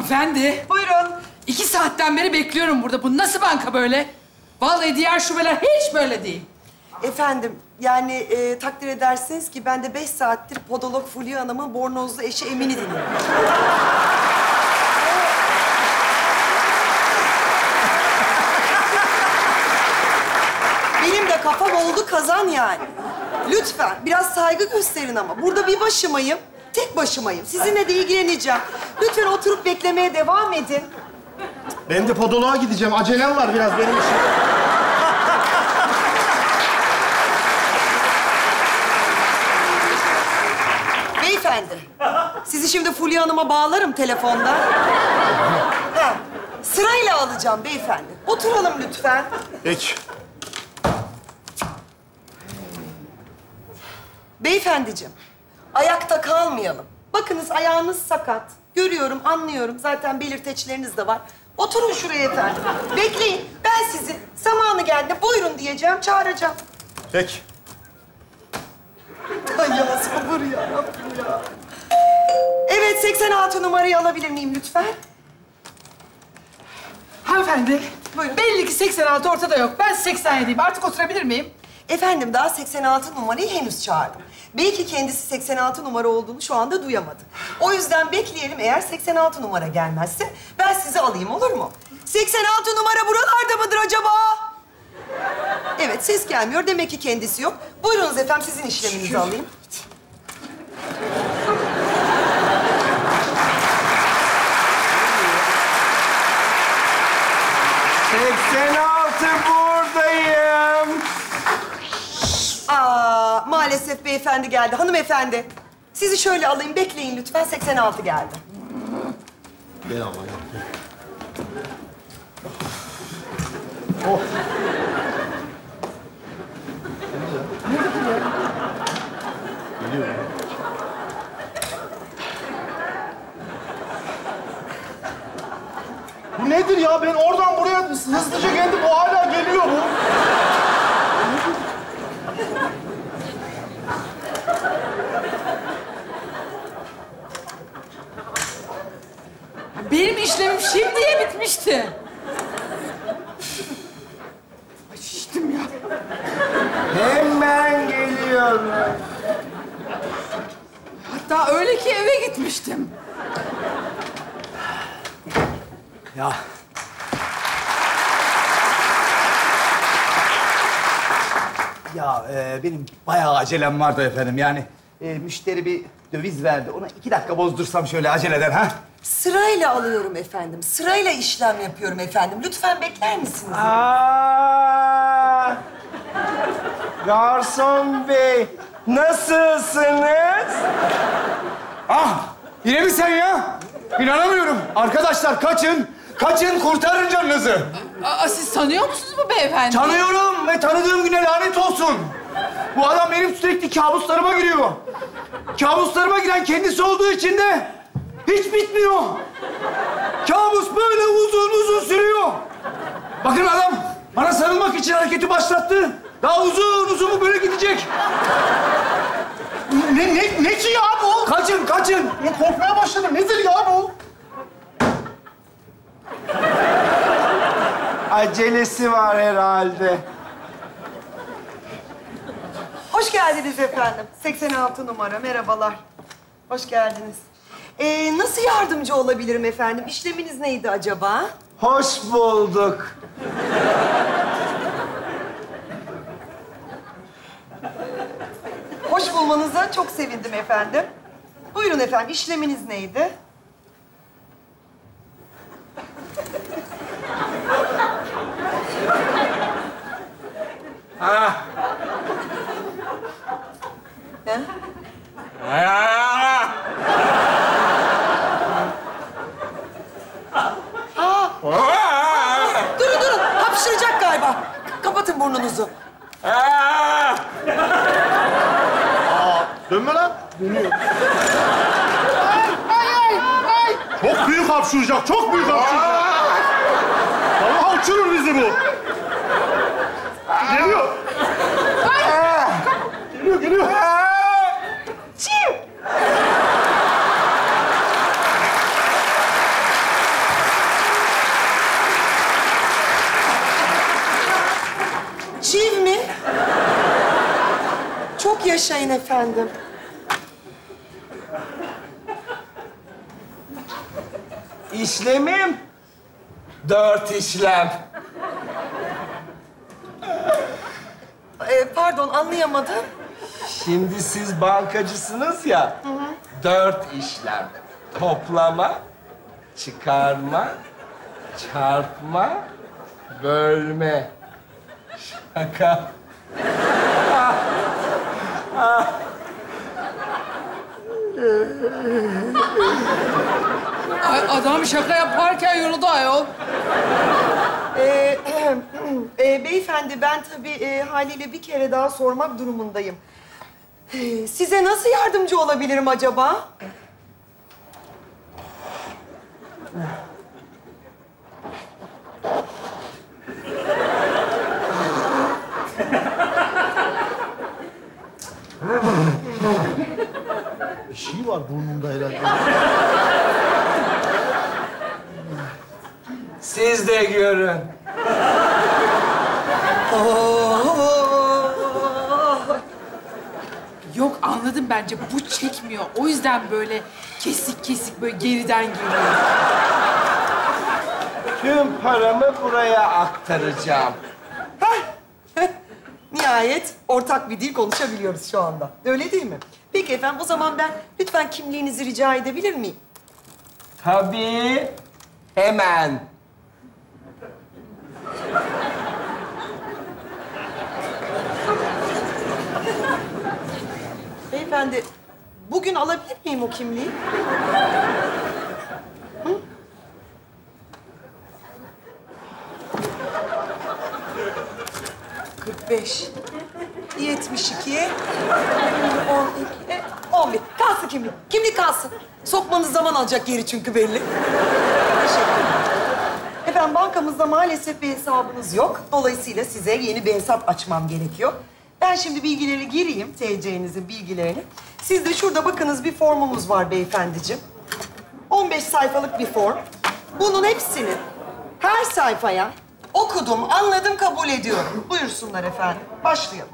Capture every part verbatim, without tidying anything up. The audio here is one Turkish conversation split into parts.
Hanımefendi. Buyurun. İki saatten beri bekliyorum burada. Bu nasıl banka böyle? Vallahi diğer şubeler hiç böyle değil. Efendim, yani e, takdir edersiniz ki ben de beş saattir podolog Fulya Hanım'ın bornozlu eşi Emin'i dinliyorum. Benim de kafam oldu kazan yani. Lütfen biraz saygı gösterin ama. Burada bir başımayım, tek başımayım. Sizinle de ilgileneceğim. Lütfen oturup beklemeye devam edin. Ben de podoloğa gideceğim. Acelem var biraz benim için. Beyefendi, sizi şimdi Fulya Hanım'a bağlarım telefonda. Ha, sırayla alacağım beyefendi. Oturalım lütfen. Peki. Beyefendiciğim, ayakta kalmayalım. Bakınız ayağınız sakat. Görüyorum, anlıyorum. Zaten belirteçleriniz de var. Oturun şuraya efendim. Bekleyin. Ben sizi zamanı geldi buyurun diyeceğim, çağıracağım. Peki. Ay ya sabır ya Rabbim ya. Evet, seksen altı numarayı alabilir miyim lütfen? Hanımefendi. Buyurun. Belli ki seksen altı ortada yok. Ben seksen yediyim. Artık oturabilir miyim? Efendim, daha seksen altı numarayı henüz çağırdım. Belki kendisi seksen altı numara olduğunu şu anda duyamadı. O yüzden bekleyelim, eğer seksen altı numara gelmezse ben sizi alayım, olur mu? seksen altı numara buralarda mıdır acaba? Evet, ses gelmiyor. Demek ki kendisi yok. Buyurunuz efendim, sizin işleminizi alayım. seksen altı buradayım. Aa, maalesef beyefendi geldi. Hanımefendi, sizi şöyle alayım. Bekleyin lütfen. seksen altı geldi. Ben ama ya. Oh. Geliyor ya. Bu nedir ya? Ben oradan buraya hızlıca geldim. O hala geliyor bu. Benim işlemim şimdiye bitmişti. Ay şiştim ya. Hemen geliyorum. Hatta öyle ki eve gitmiştim. Ya. Ya e, benim bayağı acelem vardı efendim. Yani e, müşteri bir döviz verdi. Ona iki dakika bozdursam şöyle aceleden ha? Sırayla alıyorum efendim. Sırayla işlem yapıyorum efendim. Lütfen bekler misiniz? Aa, garson bey, nasılsınız? Ah, yine mi sen ya? İnanamıyorum. Arkadaşlar kaçın. Kaçın, kurtarın canınızı. Aa, siz tanıyor musunuz bu beyefendi? Tanıyorum ve tanıdığım güne lanet olsun. Bu adam benim sürekli kabuslarıma giriyor. Kabuslarıma giren kendisi olduğu için de hiç bitmiyor. Kabus böyle uzun uzun sürüyor. Bakın adam bana sarılmak için hareketi başlattı. Daha uzun uzun bu böyle gidecek. Ne, ne, ne ki ya bu? Kaçın, kaçın. Ben korkmaya başladım. Nedir ya bu? Acelesi var herhalde. Hoş geldiniz efendim. seksen altı numara, merhabalar. Hoş geldiniz. Ee, nasıl yardımcı olabilirim efendim? İşleminiz neydi acaba? Hoş bulduk. Hoş bulmanıza çok sevindim efendim. Buyurun efendim, işleminiz neydi? Ha. He? Ha. Aa, durun durun, hapşıracak galiba. Kapatın burnunuzu. Ha. Dönme lan. Dönüyor. Ay, ay, ay. Çok büyük hapşuracak, çok büyük hapşuracak. Vallahi uçurur bizi bu. Geliyor. Geliyor, geliyor. yaşayın efendim. İşlemim dört işlem. Ee, pardon, anlayamadım. Şimdi siz bankacısınız ya. Dört işlem. Toplama, çıkarma, çarpma, bölme. Şaka. Ay, adam şaka yaparken yoruldu ayol. Ee, e, beyefendi, ben tabii e, haliyle bir kere daha sormak durumundayım. Ee, size nasıl yardımcı olabilirim acaba? Bir şey var burnumda herhalde. Siz de görün. Yok anladım bence. Bu çekmiyor. O yüzden böyle kesik kesik böyle geriden geliyor. Tüm paramı buraya aktaracağım. Nihayet ortak bir dil konuşabiliyoruz şu anda. Öyle değil mi? Peki efendim, o zaman ben lütfen kimliğinizi rica edebilir miyim? Tabii. Hemen. Beyefendi, bugün alabilir miyim o kimliği? Hı? kırk beş, yetmiş iki, on iki, on bir. Kalsın kimlik. Kimlik kalsın. Sokmanız zaman alacak geri çünkü belli. Teşekkür ederim. Efendim, bankamızda maalesef bir hesabınız yok. Dolayısıyla size yeni bir hesap açmam gerekiyor. Ben şimdi bilgileri gireyim, T C'nizin bilgilerini. Siz de şurada bakınız, bir formumuz var beyefendiciğim. on beş sayfalık bir form. Bunun hepsini her sayfaya okudum, anladım, kabul ediyorum. Buyursunlar efendim. Başlayalım.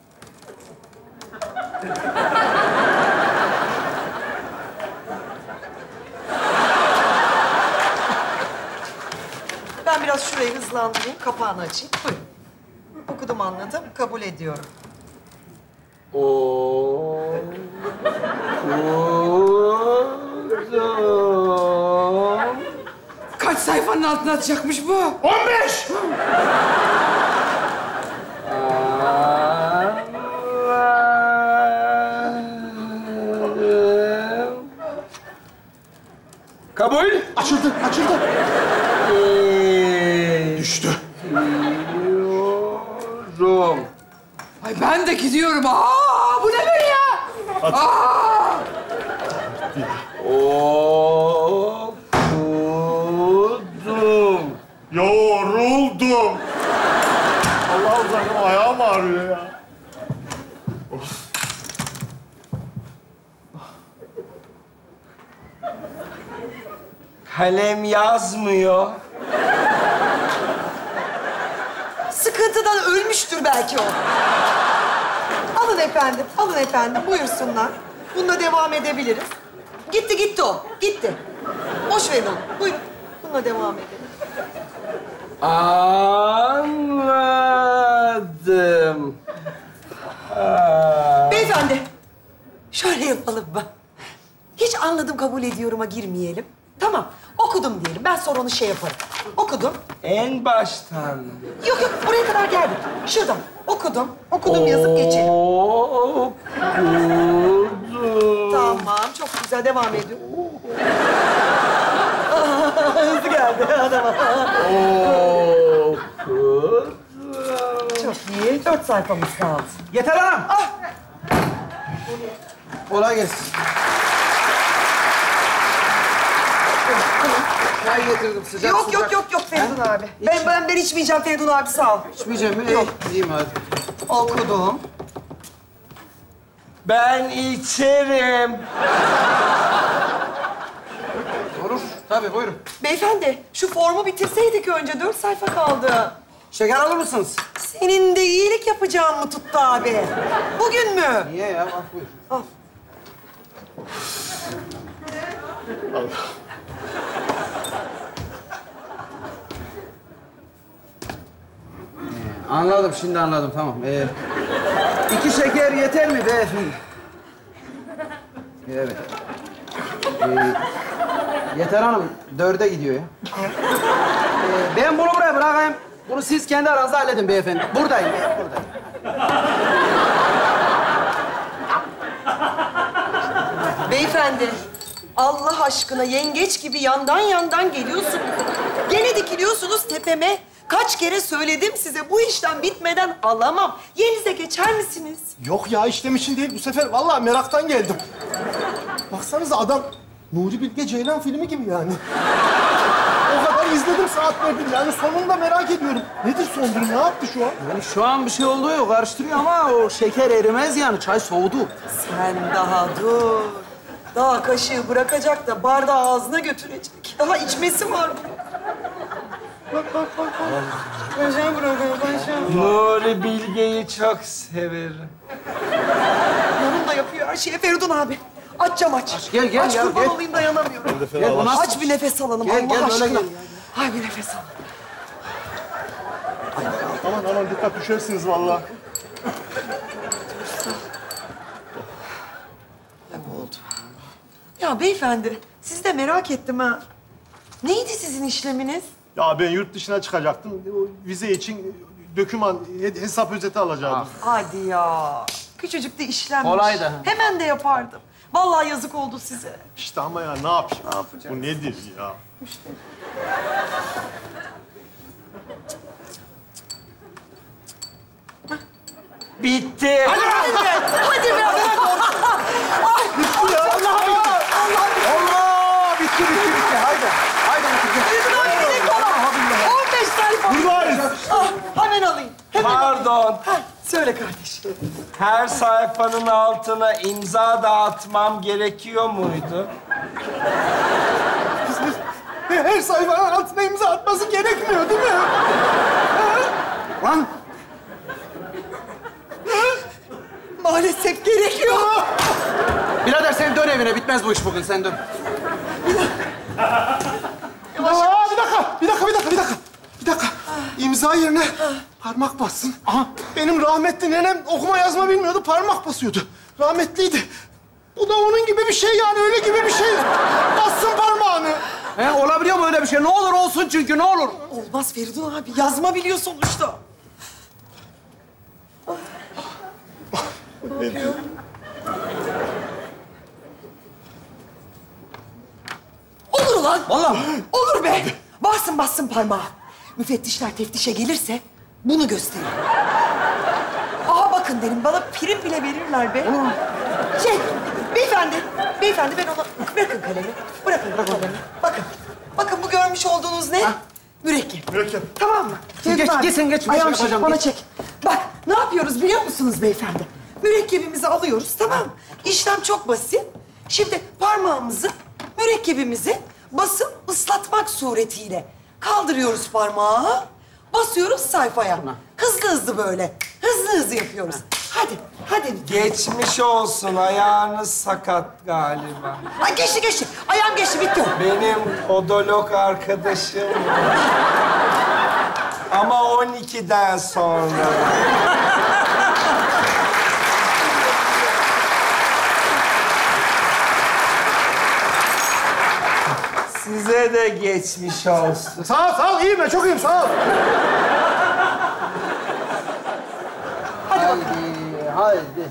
Ben biraz şurayı hızlandırayım, kapağını açayım. Buyurun. Okudum, anladım, kabul ediyorum. Okudum. Kaç sayfanın altına atacakmış bu? On beş! Anladım. Kabul. Açıldı, açıldı. Ee, Düştü. Rum. Ay ben de gidiyorum. Aa bu ne böyle ya? Aa! Okudum. Yoruldum. Allah'ım, benim ayağım ağrıyor ya. Kalem yazmıyor. Sıkıntıdan ölmüştür belki o. Alın efendim, alın efendim. Buyursunlar. Bununla devam edebiliriz. Gitti, gitti o. Gitti. Boş verin onu. Buyurun. Bununla devam edelim. Anladım. Ha. Beyefendi, şöyle yapalım mı? Hiç anladım, kabul ediyorum'a girmeyelim. Tamam, okudum diyelim. Ben sonra onu şey yaparım. Okudum. En baştan. Yok yok, buraya kadar geldik. Şuradan. Okudum. Okudum yazıp geçelim. Okudum. Tamam, çok güzel. Devam ediyorum. Hızlı geldi. Tamam. Okudum. Çok iyi. Dört sayfamız kaldı. Yeter hanım. Ah! Kolay gelsin. Çay getirdim sıcak Yok sıcak. yok yok yok Feridun abi. Ben, ben ben içmeyeceğim Feridun abi, sağ ol. İçmeyeceğim mi? Yok. İyi, İyiyim hadi. Okudum. Ben içerim. Olur. Tabii buyurun. Beyefendi, şu formu bitirseydik önce. Dört sayfa kaldı. Şeker alır mısınız? Senin de iyilik yapacağım mı tuttu abi? Bugün mü? Niye ya? Bak buyur. Al. Anladım, şimdi anladım. Tamam. Ee, iki şeker yeter mi beyefendi? Evet. Ee, yeter hanım, dörde gidiyor ya. Ee, ben bunu buraya bırakayım. Bunu siz kendi aranızda halledin beyefendi. Buradayım, buradayım. Beyefendi, Allah aşkına yengeç gibi yandan yandan geliyorsunuz. Gene dikiliyorsunuz tepeme. Kaç kere söyledim size bu işten bitmeden alamam. Yerinize geçer misiniz? Yok ya işlem için değil. Bu sefer vallahi meraktan geldim. Baksanıza adam Nuri Bilge Ceylan filmi gibi yani. O kadar izledim saatlerdir. Yani sonunda merak ediyorum. Nedir son durum? Ne yaptı şu an? Yani şu an bir şey olduğu yok, karıştırıyor ama o şeker erimez yani. Çay soğudu. Sen daha dur. Daha kaşığı bırakacak da bardağı ağzına götürecek. Daha içmesi var bunun. Bak bak bak bak. Kaşığı bırakıyor kaşığı. Nuri Bilge'yi çok severim. Yorum da yapıyor her şeye Feridun abi. Aç cam aç. Aç, gel, gel Aç ya, kurban gel. olayım dayanamıyorum. Gel, bu nasıl- Aç bir nefes alalım Gel, Allah gel, böyle aşkına. gel. Hay bir nefes al. Aman aman dikkat düşersiniz vallahi. Ne oldu? Ya beyefendi, siz de merak ettim ha. Neydi sizin işleminiz? Ya ben yurt dışına çıkacaktım. O vize için döküman, hesap özeti alacaktım. Hadi ya. Küçücük de işlenmiş. Kolaydı. Hemen de yapardım. Vallahi yazık oldu size. İşte ama ya ne yapayım? Ne yapacağız? Bu nedir ya? Bitti. Hadi be! Hadi be! Ay! Allah Allah! Bitti, bitti, bitti. Haydi. Haydi. Feridun abi direkt bana. on beş sayfa. Buradayız. Ah, hemen alayım. Hemen. Pardon. Heh, söyle kardeşim. Her sayfanın altına imza dağıtmam gerekiyor muydu? Her sayfanın altına imza atması gerekmiyor değil mi? Lan! Maalesef gerekiyor. Birader sen dön evine. Bitmez bu iş bugün. Sen dön. Aa, bir dakika, bir dakika, bir dakika, bir dakika. Bir dakika. İmza yerine parmak bassın. Aha. Benim rahmetli nenem okuma yazma bilmiyordu, parmak basıyordu. Rahmetliydi. Bu da onun gibi bir şey yani, öyle gibi bir şey. Bassın parmağını. He, olabiliyor mu öyle bir şey? Ne olur olsun çünkü, ne olur. Olmaz Feridun abi. Yazma biliyor sonuçta. Olur ulan. Vallahi. Olur be. Bassın bassın parmağı. Müfettişler teftişe gelirse bunu gösterin. Aha bakın derim, bana prim bile verirler be. Şey, beyefendi, beyefendi ben ona... Bırakın kalemi, bırakın kalemi. Bakın, bakın bu görmüş olduğunuz ne? Mürekkep. Mürekkep. Tamam mı? Geç, Feridun abi, geçin, geç, Ayağını geç, çek, yapacağım, bana geç. çek. Bak, ne yapıyoruz biliyor musunuz beyefendi? Mürekkebimizi alıyoruz, tamam mı? İşlem çok basit. Şimdi parmağımızı mürekkebimizi basıp ıslatmak suretiyle kaldırıyoruz parmağı, basıyoruz sayfaya. Hızlı hızlı böyle, hızlı hızlı yapıyoruz. Hadi, hadi. Geçmiş olsun. Ayağınız sakat galiba. Ay geçti geçti, ayağım geçti, bitti o. Benim odolog arkadaşım var. Ama on ikiden sonra. Size de geçmiş olsun. Sağ ol, sağ ol. İyiyim ben, çok iyiyim. Sağ ol. Haydi, haydi.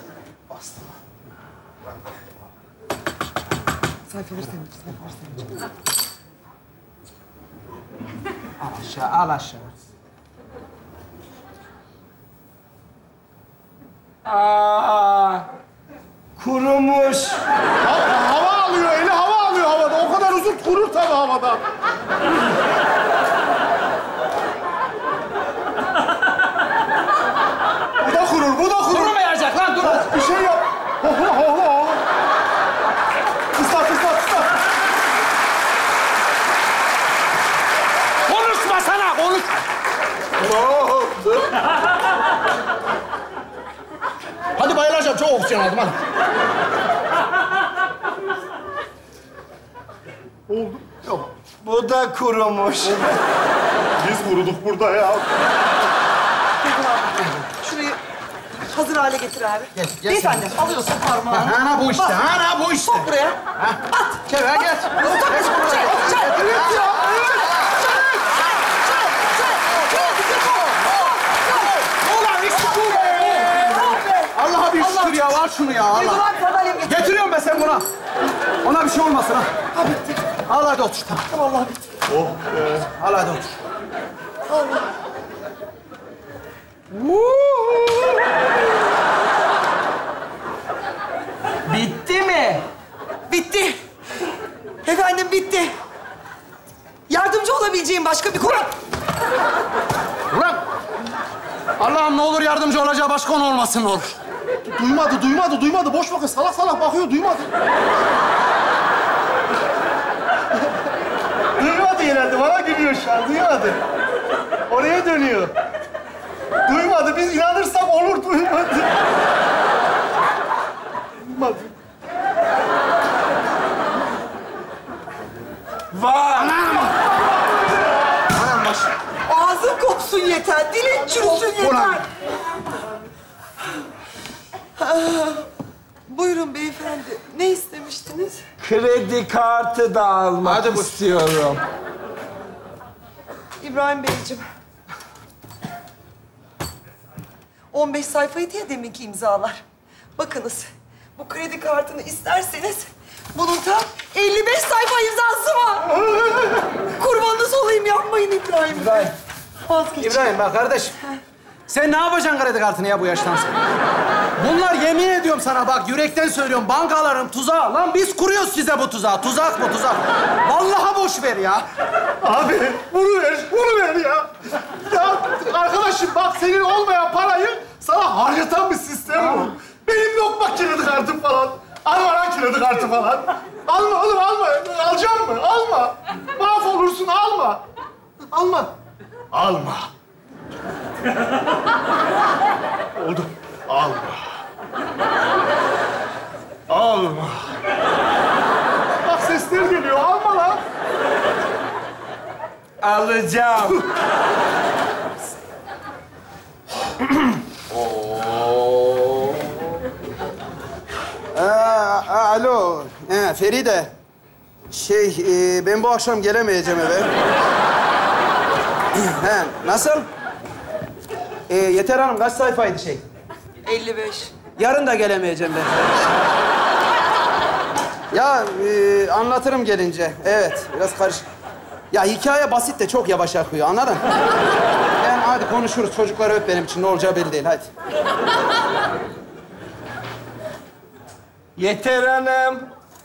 Sayfaları sen aç, sayfaları sen aç. Al aşağı, al aşağı. Aa, kurumuş. Ha- hava alıyor, eli hava alıyor havada. O kadar uzun kurur tabii havada. Bu da kurur, bu da kurur. Kurumayacak lan, dur. Bir şey yap. Hohla, hohla, hohla. Islat, ıslat, ıslat. Konuşma sana, konuş. Ne oldu? oksijen aldım hadi. Oldu. Yok. Bu da kurumuş. Biz vuruduk burada ya. Şurayı hazır hale getir abi. Gel, gel Beyefendi alıyorsun parmağını. Ha, ha bu işte, Bas. ha, ha bu işte. Sok buraya. At. Gel, ha, gel. Sok buraya. Çek, çek, çek. Evet ya, evet. Ulan eksik bu be. Allah'a bir şükür ya, al şunu ya. Allah. Uygular sandalye getir. Getiriyorum ben sen buna. Ona bir şey olmasın ha. Ha bitti. Al hadi otur. Tamam. Tamam vallahi bitti. Al hadi otur. Allah. Bitti mi? Bitti. Efendim bitti. Yardımcı olabileceğim başka bir konu... Ulan! Allah'ım ne olur yardımcı olacağı başka konu olmasın ne olur. Duymadı, duymadı, duymadı. Boş bakın, salak salak bakıyor, duymadı. Duymadı herhalde, bana gülüyor şu an, duymadı. Oraya dönüyor. Duymadı, biz inanırsak olur, duymadı. Duymadı. Var. Anam baş. Ağzın kopsun yeter, dilin çürüsün yeter. Ulan. Ah, buyurun beyefendi, ne istemiştiniz? Kredi kartı da almak Hadi bu- istiyorum. İbrahim Beyciğim. on beş sayfaydı ya deminki imzalar. Bakınız, bu kredi kartını isterseniz bunun tam elli beş sayfa imzası var. Kurbanınız olayım, yapmayın İbrahim. İbrahim. Vazgeç. İbrahim bak kardeşim. Sen ne yapacaksın kredi kartını ya bu yaştan sonra? Bunlar yemin ediyorum sana bak yürekten söylüyorum bankaların tuzağı. Lan biz kuruyoruz size bu tuzağı. Tuzak bu tuzak. Vallahi boş ver ya. Abi bunu ver, bunu ver ya. Ya arkadaşım bak senin olmayan parayı sana harcatan bir sistem bu. Benim yok bak kredi kartım falan. Alma lan kredi kartı falan. Alma oğlum alma. Alacağım mı? Alma. Mahvolursun alma. Alma. Alma. Oldu. Alma. Alma. Bak sesler geliyor. Alma lan. Alacağım. Aa, alo, ha, Feride. Şey, e, ben bu akşam gelemeyeceğim eve. He, nasıl? E, Yeter Hanım, kaç sayfaydı şey? elli beş. Yarın da gelemeyeceğim ben. Ya, e, anlatırım gelince. Evet, biraz karışık. Ya hikaye basit de çok yavaş akıyor, anladın? Yani hadi konuşuruz, çocukları öp benim için. Ne olacağı belli değil, hadi. Yeter Hanım.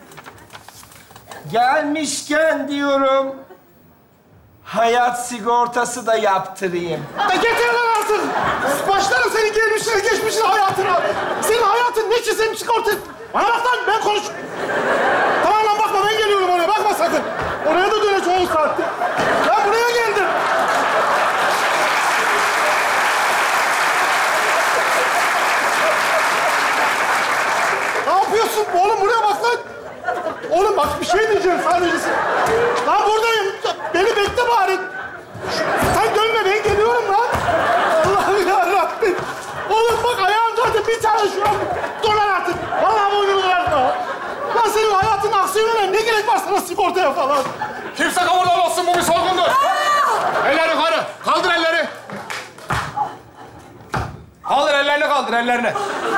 Gelmişken diyorum, hayat sigortası da yaptırayım. Ya yeter lan artık. Başlarım senin gelmişine, geçmişine hayatına. Senin hayatın ne ki senin sigorta? Bana bak lan, ben konuş. Tamam lan bakma, ben geliyorum oraya. Bakma sakın. Oraya da döneceğim on saatte. Ben buraya geldim. Ne yapıyorsun? Oğlum buraya bak lan. Oğlum bak bir şey diyeceğim sadece. Lan buradayım. Beni bekle bari. Sen dönme, ben geliyorum lan. Allah'ım yarabbim. Oğlum bak ayağım zaten bir tane şu an. Dur lan artık. Vallahi boynumu kırartma. Lan senin hayatın aksiyonuna ne gerek var sana sigortaya falan? Kimse kavurlamazsın, bu bir soygundur. Elleri yukarı, kaldır elleri. Kaldır ellerini, kaldır ellerini.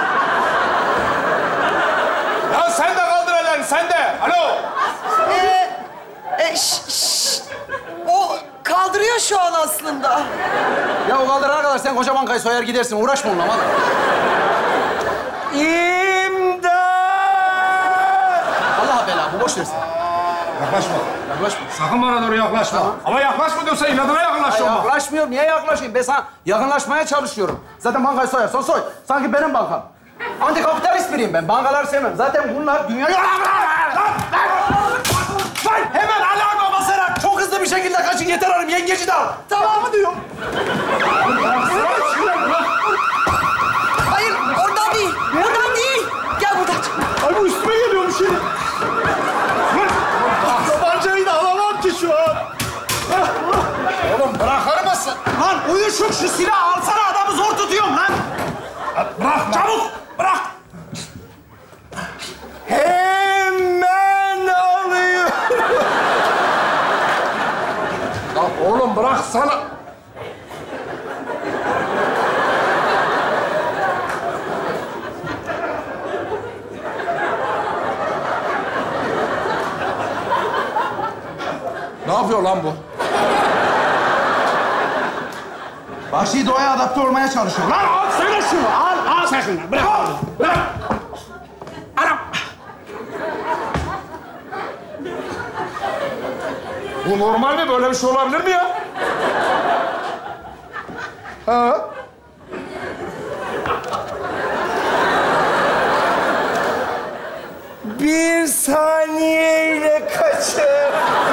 Ya sen de kaldır ellerini, sen de. Alo. Ee, e, şş, şş. O kaldırıyor şu an aslında. Ya o kaldırana kadar sen koca bankayı soyar gidersin. Uğraşma onunla valla. İmdat! Allah bela, bu boş versin. Yaklaşma. Yaklaşma. Sakın bana doğru yaklaşma. Ama yaklaşma diyorsa inadına Ya yaklaşma. yaklaşmıyorum. Niye yaklaşayım? Ben sana yakınlaşmaya çalışıyorum. Zaten bankayı soyarsan soy. Sanki benim bankam. Antikapitalist biriyim ben. Bankaları sevmem. Zaten bunlar dünyayı... Vay! Hemen alarma basarak çok hızlı bir şekilde kaçın. Yeter Hanım. Yengeci de al. Tamam diyor. Hayır, oradan değil. Oradan değil. Kuşuk şu silahı alsana, adamı zor tutuyorum lan. Bırak Çabuk bırak. Hemen alıyorum. Lan oğlum bıraksana. Ne yapıyor lan bu? Vahşi doğaya adapte olmaya çalışıyor. Lan al sana şunu, al, al sen şunu. Bırak, bırak. Anam. Bu normal mi? Böyle bir şey olabilir mi ya? Ha? Bir saniyeyle kaçırdım.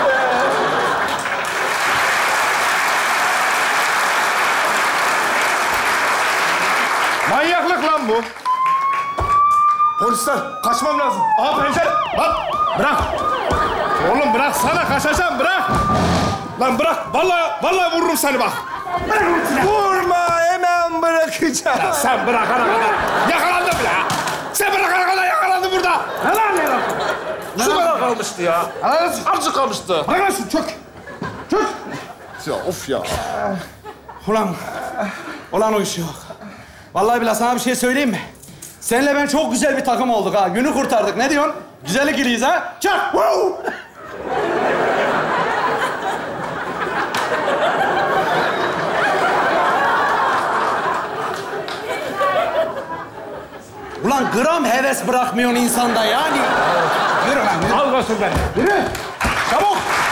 Manyaklık lan bu. Polisler, kaçmam lazım. Aha pencere. Lan bırak. Oğlum bıraksana, kaçacağım, bırak. Lan bırak, vallahi vallahi vururum seni bak. Vurma, hemen bırakacağım. Ya sen bırakana kadar yakalandım ya. Sen bırakana kadar yakalandım burada. Ne lan ne lan? Şu kadar kalmıştı ya. Azıcık kalmıştı. Bırak lan şunu, çök. Çök. Ya of ya. Ulan, ulan o iş yok. Vallahi billahi sana bir şey söyleyeyim mi? Seninle ben çok güzel bir takım olduk ha. Günü kurtardık. Ne diyorsun? Güzel ikiliyiz ha? Çak! Wow! Ulan gram heves bırakmıyorsun insanda yani. Yürü lan, yürü. Al götür beni. Yürü! Çabuk!